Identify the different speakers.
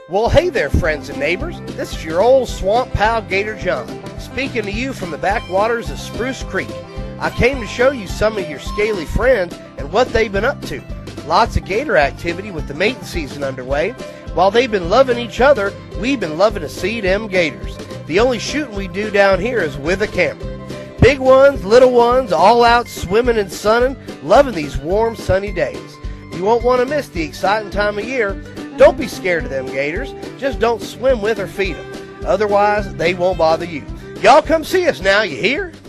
Speaker 1: Well, hey there, friends and neighbors. This is your old swamp pal, Gator John, speaking to you from the backwaters of Spruce Creek. I came to show you some of your scaly friends and what they've been up to. Lots of gator activity with the mating season underway. While they've been loving each other, we've been loving to see them gators. The only shooting we do down here is with a camera. Big ones, little ones, all out swimming and sunning, loving these warm, sunny days. You won't want to miss the exciting time of year. Don't be scared of them gators. Just don't swim with or feed them. Otherwise, they won't bother you. Y'all come see us now, you hear?